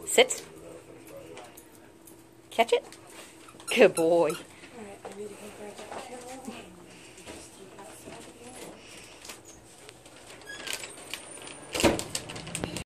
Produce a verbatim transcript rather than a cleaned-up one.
Sit. Catch it. Good boy. Alright, I need to go grab that.